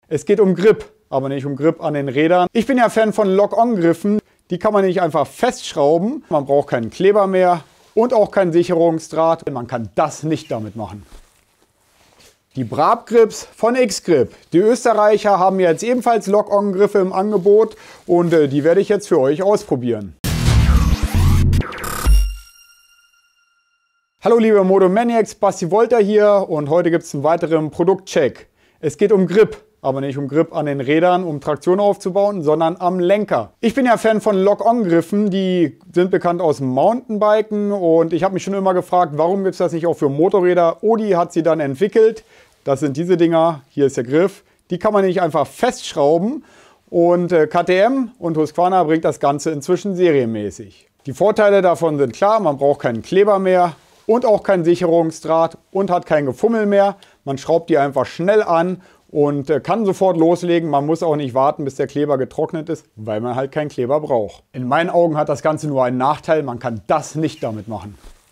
Es geht um Grip, aber nicht um Grip an den Rädern. Ich bin ja Fan von Lock-on-Griffen. Die kann man nicht einfach festschrauben. Man braucht keinen Kleber mehr und auch keinen Sicherungsdraht. Man kann das nicht damit machen. Die Brabgrips von X-Grip. Die Österreicher haben jetzt ebenfalls Lock-on-Griffe im Angebot und die werde ich jetzt für euch ausprobieren. Hallo liebe Motomaniacs, Basti Wolter hier und heute gibt es einen weiteren Produktcheck. Es geht um Grip, aber nicht um Grip an den Rädern, um Traktion aufzubauen, sondern am Lenker. Ich bin ja Fan von Lock-on-Griffen, die sind bekannt aus dem Mountainbiken und ich habe mich schon immer gefragt, warum gibt es das nicht auch für Motorräder? Audi hat sie dann entwickelt. Das sind diese Dinger, hier ist der Griff. Die kann man nicht einfach festschrauben und KTM und Husqvarna bringt das Ganze inzwischen serienmäßig. Die Vorteile davon sind klar, man braucht keinen Kleber mehr und auch keinen Sicherungsdraht und hat kein Gefummel mehr. Man schraubt die einfach schnell an und kann sofort loslegen. Man muss auch nicht warten, bis der Kleber getrocknet ist, weil man halt keinen Kleber braucht. In meinen Augen hat das Ganze nur einen Nachteil, man kann das nicht damit machen.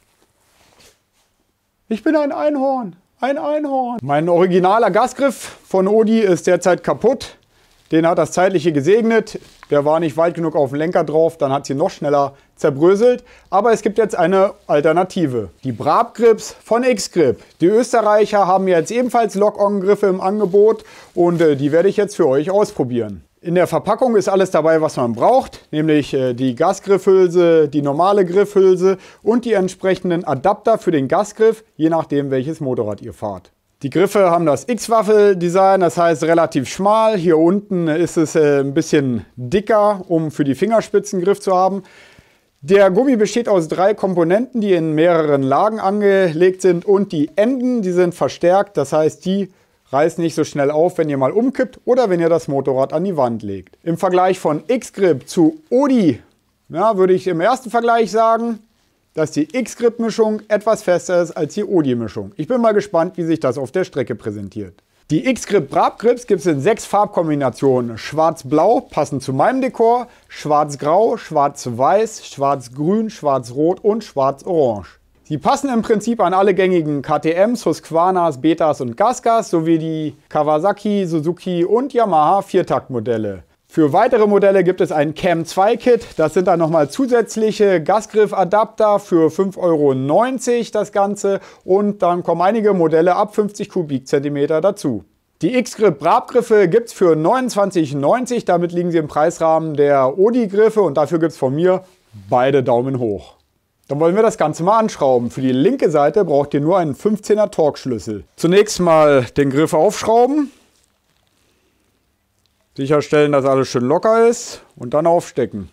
Ich bin ein Einhorn, ein Einhorn. Mein originaler Gasgriff von Audi ist derzeit kaputt. Den hat das Zeitliche gesegnet. Der war nicht weit genug auf dem Lenker drauf, dann hat sie noch schneller zerbröselt. Aber es gibt jetzt eine Alternative. Die Brabgrips von X-Grip. Die Österreicher haben jetzt ebenfalls Lock-on-Griffe im Angebot und die werde ich jetzt für euch ausprobieren. In der Verpackung ist alles dabei, was man braucht, nämlich die Gasgriffhülse, die normale Griffhülse und die entsprechenden Adapter für den Gasgriff, je nachdem welches Motorrad ihr fahrt. Die Griffe haben das X-Waffel-Design, das heißt relativ schmal. Hier unten ist es ein bisschen dicker, um für die Fingerspitzen Griff zu haben. Der Gummi besteht aus 3 Komponenten, die in mehreren Lagen angelegt sind und die Enden, die sind verstärkt, das heißt, die reißen nicht so schnell auf, wenn ihr mal umkippt oder wenn ihr das Motorrad an die Wand legt. Im Vergleich von X-Grip zu Audi, würde ich im ersten Vergleich sagen, dass die X-Grip-Mischung etwas fester ist als die Audi-Mischung. Ich bin mal gespannt, wie sich das auf der Strecke präsentiert. Die X-Grip Brabgrips gibt es in 6 Farbkombinationen. Schwarz-Blau, passend zu meinem Dekor, Schwarz-Grau, Schwarz-Weiß, Schwarz-Grün, Schwarz-Rot und Schwarz-Orange. Sie passen im Prinzip an alle gängigen KTMs, Husqvarnas, Betas und Gasgas sowie die Kawasaki, Suzuki und Yamaha Viertaktmodelle. Für weitere Modelle gibt es ein Cam 2 Kit. Das sind dann nochmal zusätzliche Gasgriff-Adapter für 5,90 € das Ganze. Und dann kommen einige Modelle ab 50 Kubikzentimeter dazu. Die X-Grip Brabgriffe gibt es für 29,90 €. Damit liegen sie im Preisrahmen der Audi-Griffe und dafür gibt es von mir beide Daumen hoch. Dann wollen wir das Ganze mal anschrauben. Für die linke Seite braucht ihr nur einen 15er Torx-Schlüssel. Zunächst mal den Griff aufschrauben. Sicherstellen, dass alles schön locker ist und dann aufstecken.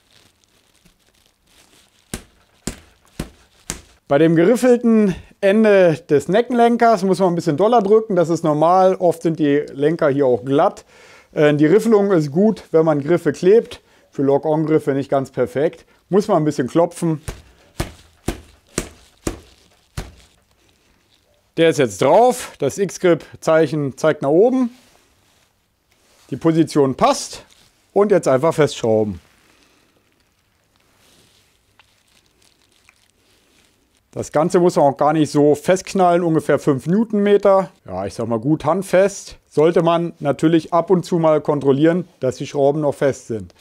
Bei dem geriffelten Ende des Neckenlenkers muss man ein bisschen doller drücken. Das ist normal. Oft sind die Lenker hier auch glatt. Die Riffelung ist gut, wenn man Griffe klebt. Für Lock-on-Griffe nicht ganz perfekt. Muss man ein bisschen klopfen. Der ist jetzt drauf. Das X-Grip-Zeichen zeigt nach oben. Die Position passt und jetzt einfach festschrauben. Das Ganze muss man auch gar nicht so festknallen, ungefähr 5 Newtonmeter. Ja, ich sag mal gut handfest. Sollte man natürlich ab und zu mal kontrollieren, dass die Schrauben noch fest sind.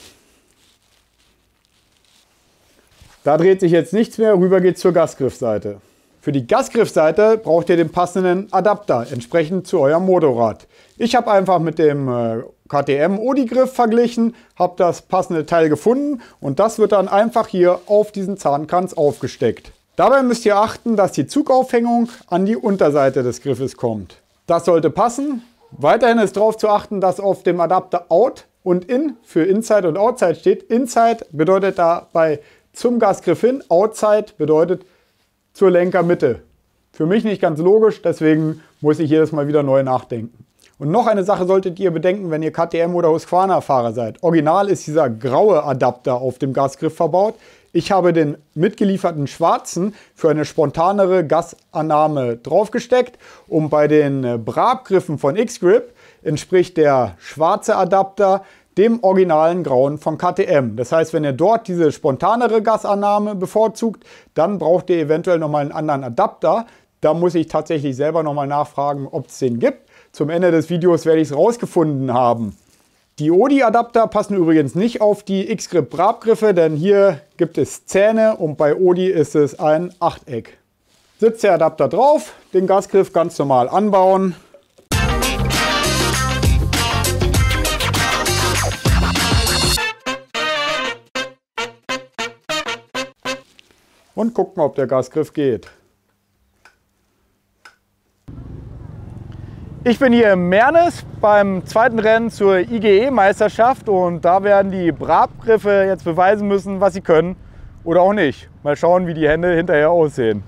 Da dreht sich jetzt nichts mehr, rüber geht's zur Gasgriffseite. Für die Gasgriffseite braucht ihr den passenden Adapter, entsprechend zu eurem Motorrad. Ich habe einfach mit dem KTM Audi-Griff verglichen, habe das passende Teil gefunden und das wird dann einfach hier auf diesen Zahnkranz aufgesteckt. Dabei müsst ihr achten, dass die Zugaufhängung an die Unterseite des Griffes kommt. Das sollte passen. Weiterhin ist darauf zu achten, dass auf dem Adapter Out und In für Inside und Outside steht. Inside bedeutet dabei zum Gasgriff hin, Outside bedeutet zur Lenkermitte. Für mich nicht ganz logisch, deswegen muss ich jedes Mal wieder neu nachdenken. Und noch eine Sache solltet ihr bedenken, wenn ihr KTM oder Husqvarna-Fahrer seid. Original ist dieser graue Adapter auf dem Gasgriff verbaut. Ich habe den mitgelieferten schwarzen für eine spontanere Gasannahme draufgesteckt. Und bei den Brabgriffen von X-Grip entspricht der schwarze Adapter dem originalen grauen von KTM. Das heißt, wenn ihr dort diese spontanere Gasannahme bevorzugt, dann braucht ihr eventuell nochmal einen anderen Adapter. Da muss ich tatsächlich selber nochmal nachfragen, ob es den gibt. Zum Ende des Videos werde ich es rausgefunden haben. Die Odi-Adapter passen übrigens nicht auf die X-Grip Brabgriffe, denn hier gibt es Zähne und bei Odi ist es ein Achteck. Sitzt der Adapter drauf, den Gasgriff ganz normal anbauen. Und gucken, ob der Gasgriff geht. Ich bin hier in Mernes beim zweiten Rennen zur IGE-Meisterschaft und da werden die Brabgriffe jetzt beweisen müssen, was sie können oder auch nicht. Mal schauen, wie die Hände hinterher aussehen.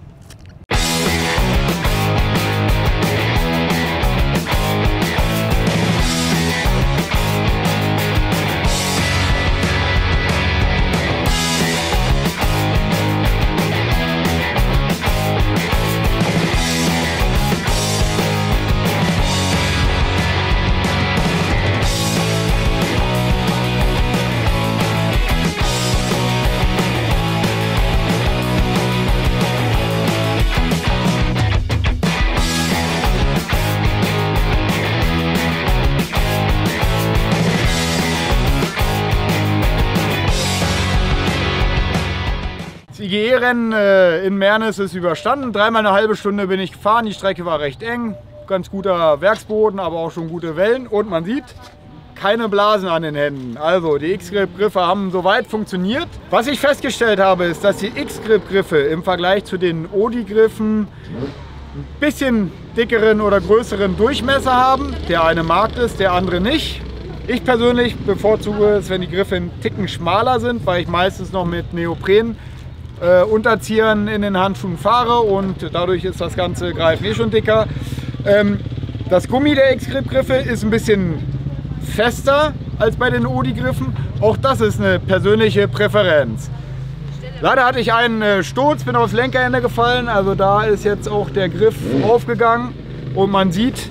Das IGE-Rennen in Mernes ist überstanden. Dreimal eine halbe Stunde bin ich gefahren. Die Strecke war recht eng. Ganz guter Werksboden, aber auch schon gute Wellen. Und man sieht, keine Blasen an den Händen. Also die X-Grip-Griffe haben soweit funktioniert. Was ich festgestellt habe, ist, dass die X-Grip-Griffe im Vergleich zu den Odi-Griffen ein bisschen dickeren oder größeren Durchmesser haben. Der eine mag es, der andere nicht. Ich persönlich bevorzuge es, wenn die Griffe einen Ticken schmaler sind, weil ich meistens noch mit Neopren Unterziehern in den Handschuhen fahre und dadurch ist das ganze Greifen eh schon dicker. Das Gummi der X-Grip-Griffe ist ein bisschen fester als bei den Odi-Griffen. Auch das ist eine persönliche Präferenz. Leider hatte ich einen Sturz, bin aufs Lenkerende gefallen, also da ist jetzt auch der Griff aufgegangen und man sieht,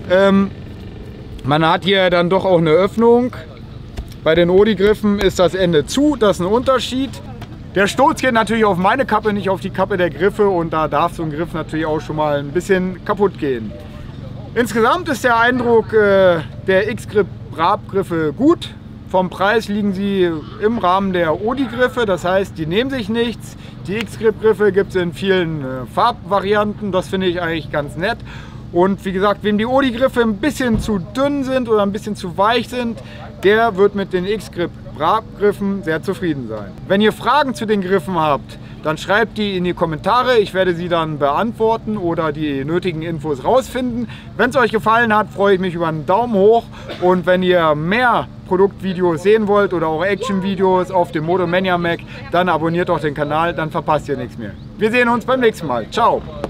man hat hier dann doch auch eine Öffnung. Bei den Odi-Griffen ist das Ende zu, das ist ein Unterschied. Der Sturz geht natürlich auf meine Kappe, nicht auf die Kappe der Griffe und da darf so ein Griff natürlich auch schon mal ein bisschen kaputt gehen. Insgesamt ist der Eindruck der X-Grip Brabgriffe gut. Vom Preis liegen sie im Rahmen der Odi-Griffe, das heißt, die nehmen sich nichts. Die X-Grip-Griffe gibt es in vielen Farbvarianten, das finde ich eigentlich ganz nett. Und wie gesagt, wem die Odi-Griffe ein bisschen zu dünn sind oder ein bisschen zu weich sind, der wird mit den X-Grip Brabgriffen sehr zufrieden sein. Wenn ihr Fragen zu den Griffen habt, dann schreibt die in die Kommentare. Ich werde sie dann beantworten oder die nötigen Infos rausfinden. Wenn es euch gefallen hat, freue ich mich über einen Daumen hoch. Und wenn ihr mehr Produktvideos sehen wollt oder auch Action-Videos auf dem Motomania Mac, dann abonniert doch den Kanal, dann verpasst ihr nichts mehr. Wir sehen uns beim nächsten Mal. Ciao!